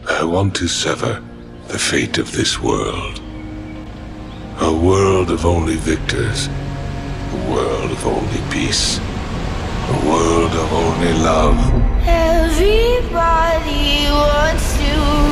I want to sever the fate of this world. A world of only victors. A world of only peace. A world of only love. Everybody wants to